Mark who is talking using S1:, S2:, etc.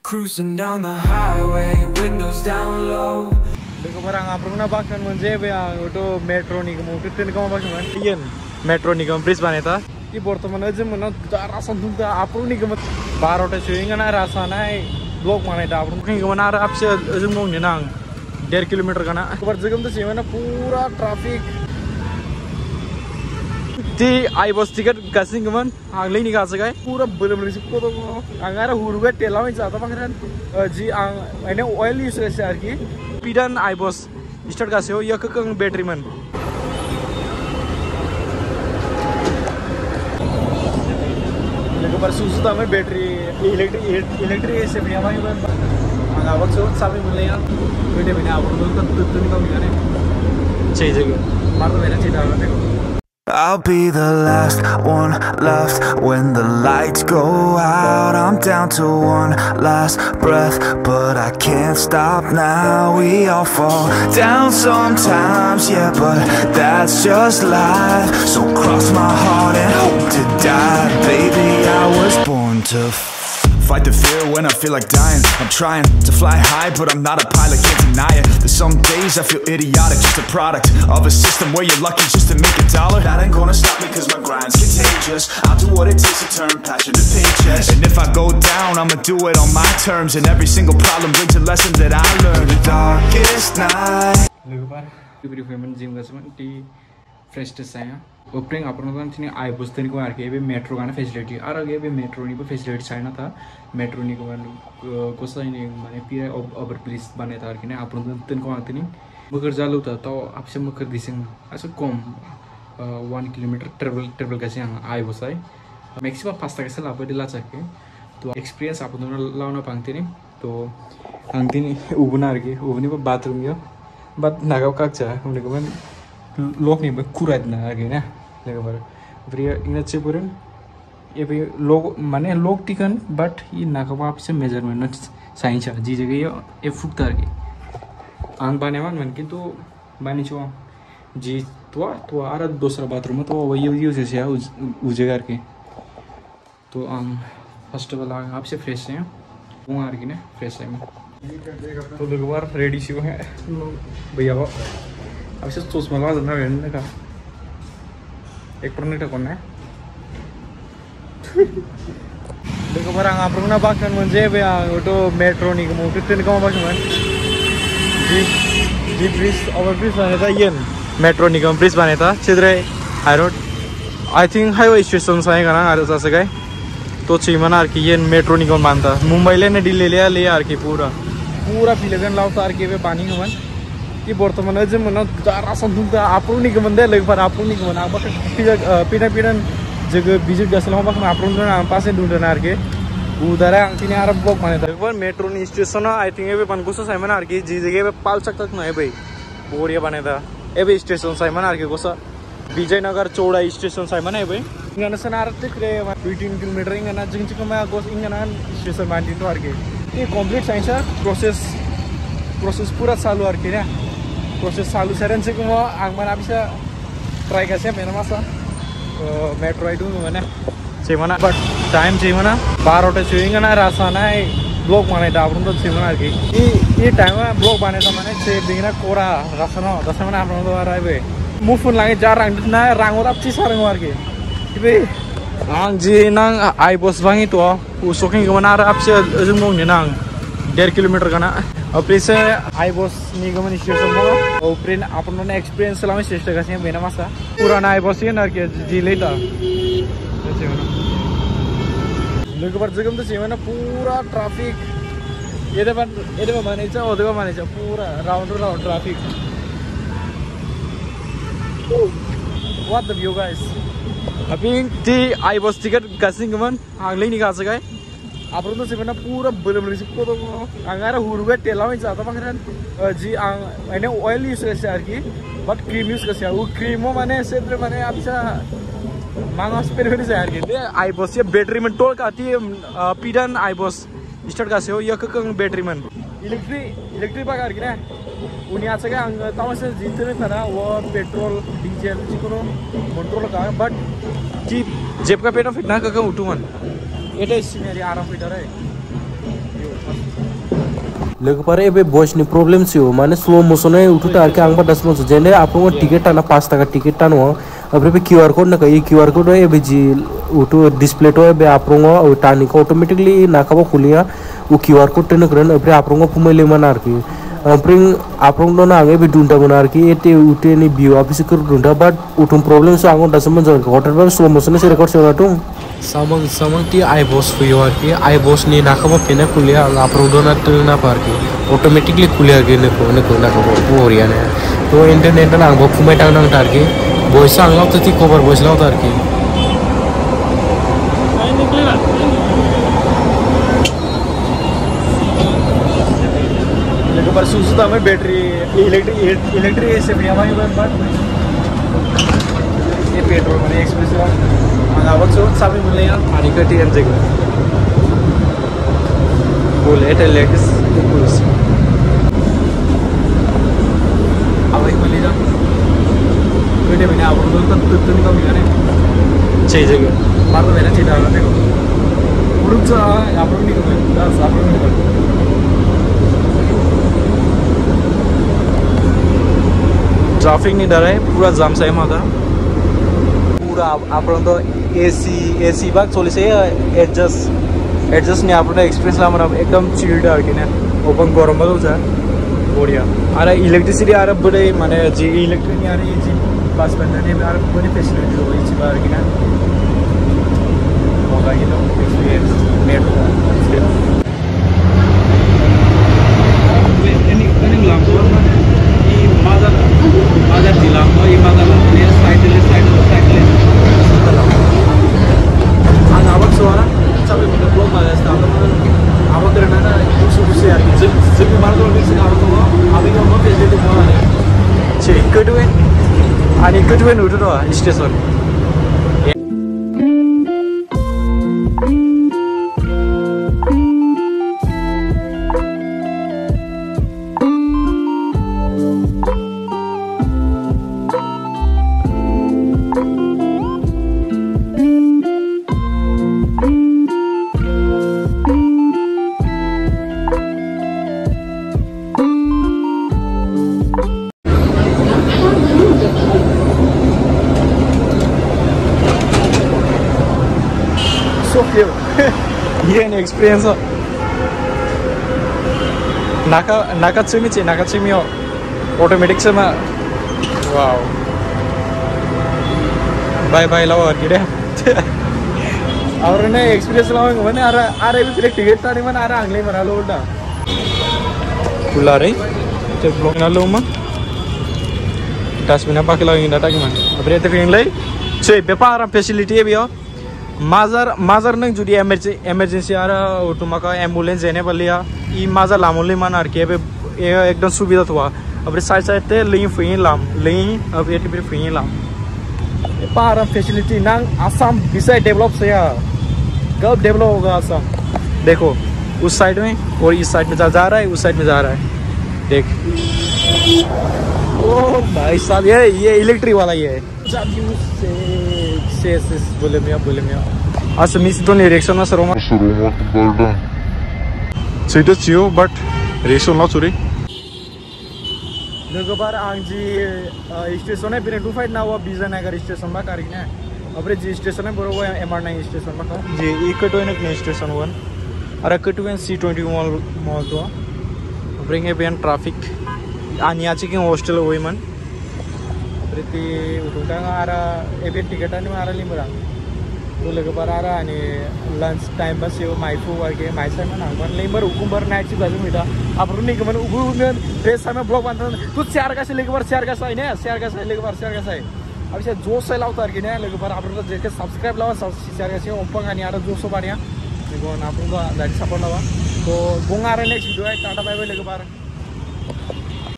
S1: Cruising down the highway, windows down low.
S2: Deko barang aprung na bakkan manje be auto metro ni kemo tin kemo bakkan yen metro ni kemo bridge baneta ki bortoman aje mana dara sandung da aprung ni kemo 12 टा showing na rasa nai blog mana da aprung ki kemo na apse aje mong ni nang 1.5 kilometer kana bar jagam to semana pura traffic ti I was ticket gasing kaman anglai ni gasa gai pura belum risiko to angara huruga tela mai jata bangran ji ang ene oil use se arki pidan I was start gaseo yak kang battery man lego par susu ta mai battery electric se bhi amai ban anga wak so sabe mulle ya bete bina apun to tun ka migane chei jage mar to mera chei da देखो
S3: I'll be the last one left when the lights go out. I'm down to one last breath, but I can't stop now. We all fall down sometimes, yeah, but that's just life. So cross my heart and hope to die. Baby, I was born to fight the fear when I feel like dying. I'm trying to fly high, but I'm not a pilot, can't deny it. There's some days I feel idiotic, just a product of a system where you're lucky just to make $1. That ain't gonna stop me cause my grind's contagious. I'll do what it takes to turn passion to paychecks. And if I go down, I'ma do it on my terms. And every single problem brings a lesson that I learned. The darkest night.
S2: Look at gym fresh saya opening apno kan thini I was tani ko arke be metro kana facility arage be metro ni ko facility chaina tha metro ni ko ko sai ni mane pira over please bane tha arke ne apno tan ko antini मगर जालू था तो आपसे मकर दिसेंग ऐसा कम 1 kilometre travel कैसे आए बसाई maximum 5 तक ऐसे लापे दिला चाहिए तो एक्सपीरियंस आप दोनों लाना पांगते नहीं तो अंगती नहीं उबना रखे उबने पर बाथरूम यो बात नागाव काक चाहे उन्हें कमें लोग नहीं बकुरा इतना आगे ना लेकिन बार फिर इन अच्छे पूरे ये भी लोग माने लोग टिकन बट ये नागाव आपसे मेजरमेंट न साइंस है जी जगह ये फुकतार के आंग बाने मन किंतु बानी चुआ जी तो आरा दूसरा बाथरूम तो वही यूज है उस जगह के तो फर्स्ट ऑफ ऑल आपसे फ्रेश हैं वो आर की ना फ्रेश है तो लोग बार रेडी से है भैया वो आपसे चश्मा लगा देना रहने का एक प्रोडक्ट कौन है देखो बार आप लोग ना बात करने मुझे भी ऑटो मेट्रो नहीं कमो कितने कम बात करना जी ब्रिज ओवर ब्रिज बने था ये मेट्रो निगम ब्रिज बने था चिद्रे high road I think highway station से आएगा ना आर से गए तो चीमना आर की ये मेट्रो निगम मानता मुंबई ले डील ले आर की पूरा फिलेगन लाउता आर की वे पानी कमन की बर्तमान अजे मन दारा संदुं आपरो निगम दे लेग पर आपरो निगम आ पिना जगह विजिट गसला हम आपरो न पासे दुंडना आर के उधर अंतिने आर ब्लॉक माने था मेट्रो नि स्टेशन आई थिंक एबे पनकुसा साइमन आर की जी जगह पे पाल सकता नहीं भाई बोरिया बने था एबे स्टेशन साइमन आर के गोसा विजयनगर चौड़ा स्टेशन साइमन है भाई इंगना सन आर तक रे 15 किलोमीटर इंगना जिंग कमा गोस इंगना स्टेशन मानती तो आर के ये कंप्लीट साइंस प्रोसेस पूरा चालू आर के ना प्रोसेस चालू सेरन से को आं माना bisa try kasih मेना masa मेट्रो आई दूं मैंने चेमना बट टाइम चेमना 12 टा चुइंग ना रासाना ब्लॉक माने दा अपन तो चेमना की ये टाइम में ब्लॉक बने था माने से बिगना कोरा रासाना दस माने अपन तो आ रहा है बे मुफुन लागे जार रंग ना रंग और अब चीज रंग मार के बे आं जी नंग आई बस बांगी तो उसोकिंग गमना अब से जुमोंग ने नंग 1.5 किलोमीटर का ना और प्लीज आई बस निगमन स्टेशन में और प्रिंट अपन ने एक्सपीरियंस लामे चेष्टा करते हैं बेना मासा पुराना आई बस ये ना के जी लेता लोग पर जगम तो चेमना पूरा ट्रैफिक ये दे माने छ ओ दे माने छ पूरा round traffic what the view guys अभी ती आई बस टिकट गासिंग मन आगले नि गास गाय आपरो तो चेमना पूरा बलम रिसिको तो अंगारा हुरुगा टेला में जाता बंगरन जी एने ऑयल यूज करसे आर की बट क्रीम यूज करसे वो क्रीम माने सेद्रे माने आपसा मांगस पेरफेरी से आर के आई बस ये बैटरी में टोल का आती है पीडन आई बस स्टार्ट का से हो ये ककंग बैटरी में इलेक्ट्रिक पगार की ना उन्हीं आज के अंग ताऊ से जीते नहीं था ना वो पेट्रोल डीजल जिको कंट्रोल का बट जी जेब का पेट फिटना ककंग उठू मन ये तो इसमें मेरी आराम फिटर है
S4: लोगोफोर एबे बॉयसनि प्रॉब्लम सियो माने स्लो मोशन है उठुता आरके आंबा 10 मन जेने आपको टिकट आना 5 टाका टिकट टानो अबरे क्यूआर कोड ना क्यूआर कोड एबे जी उठु डिस्प्ले तो एबे आपरो टानी को ऑटोमेटिकली नाकाबो खुलिया वो क्यूआर कोड टेन करन अबरे आपरो फुमैले मन आरकी अमप्रिंग आपरो ना आगे बे दुंटा मन आरकी एते उटे नि बियो ऑफिस कर दुंटा बट उठुम प्रॉब्लम सो आंगो दसमन जन होटल पर स्लो मोशन से रिकॉर्ड सेवा तुम सामंग ती आई बॉस फुयो आरकी आई बॉस नि नाकाबो पेना खुलिया आपरो दोना टेना पारकी ऑटोमेटिकली खुलिया के neko नाकाबो बोरिया ने तो इंटरनेट ना आंगो फुमै टांग टारकी बॉयस आंगलाव तो ती कवर बॉयस लाव तारकी
S2: पर सुसुता में बैटरी इलेक्ट्रिक से भी हमारी बात ये पेट्रोल में एक्सप्रेस आवक सो सामने मिलने यार पानी का टीएम जगह बोले टे लेटेस पुलिस अब एक मिली जा बेटे मैंने आप लोग तो नहीं कमी जाने छह जगह मार तो मैंने छह डाला देखो उड़ूँ सा आप लोग नहीं कमी दस आप लोग नहीं कमी ट्रैफिक नहीं डर है पूरा जाम से माता पूरा आप तो एसी बाग चोली से एडजस्ट नहीं आप एक्सपीरियंस ला मतलब एकदम चिल्ड आरकी ने ओपन गरम बदल जा बढ़िया अरे इलेक्ट्रिसिटी आर बड़े माने जी इलेक्ट्रिक नहीं आ रही जी बस बनने में आर बड़ी फैसिलिटी हो गई जी आरकी ना होगा ये तो experience metro ini langsung Mazar dilang oh ini Mazar ini side ada awak suara sampai kita blog Mazar sekarang awak kerana na susu ya jadi mana tu orang sini awak tu abis kamu facility mana cek kedua ani kedua ni udah tu station ये नहीं experience हो नाका हो automatic से मैं वाव bye लाओ और किधर और ने एक्सपीरियंस लाओ मैंने आरे भी फिर टिकट तारी मैंने आरे आंगले मना लो उड़ा खुला रही तो ब्लॉक ना लो मैं डस्टबिन पाके लाओ डाटा की मैं अब रहते फिर ले चल बेपार फैसिलिटी है भी हो माजार नंग जुदी एमरजेंसी आरा तुमका एम्बुलेंस जेने बलिया ई माजार लामुली मान आरके बे एकदम सुविधा हुआ अब साइड ते लई फुई लाम लई अब एटी भी फुई लाम पारा फैसिलिटी नंग आसाम बिसाई डेवलप से या कब डेवलप होगा आसाम देखो उस साइड में और इस साइड में जा रहा है उस साइड में जा रहा है देख ओ भाई साहब ये इलेक्ट्रिक वाला ये बोले मिया आज मिस तो नहीं रिएक्शन ना सरोमा सीट चियो बट रिएक्शन ना चुरी लोगों बार आंजी स्टेशन है बिना 25 ना हुआ बिजन अगर स्टेशन बा कारी ना अपने जी स्टेशन है बरो वो MR9 स्टेशन बा जी इकटो ने स्टेशन वन अरे कटो C20 मॉल तो ब्रिंगे बेन ट्रैफिक आनिया चिकिंग हॉस्टल हुई मन प्रति उठा आरा एबे टिकट आने आरा लिमरा तो लोग पर आरा आने लंच टाइम बस ये माइफू वर्के माइसा में नांगन लिमर उकुंबर नाइट से बाजू मिटा आप रुनी के मन उगुन ड्रेस में ब्लॉग बनता तू चार का से लेके बार चार का सही ने चार का से लेके बार चार का सही अब से जो से लाउता के ने लेके बार आप लोग जेके सब्सक्राइब लावा चार का से ओपन आनी आरा जो सो बानिया देखो आप लोग दैट सपोर्ट लावा तो गोंगा आरा नेक्स्ट वीडियो है टाटा बाय बाय लेके बार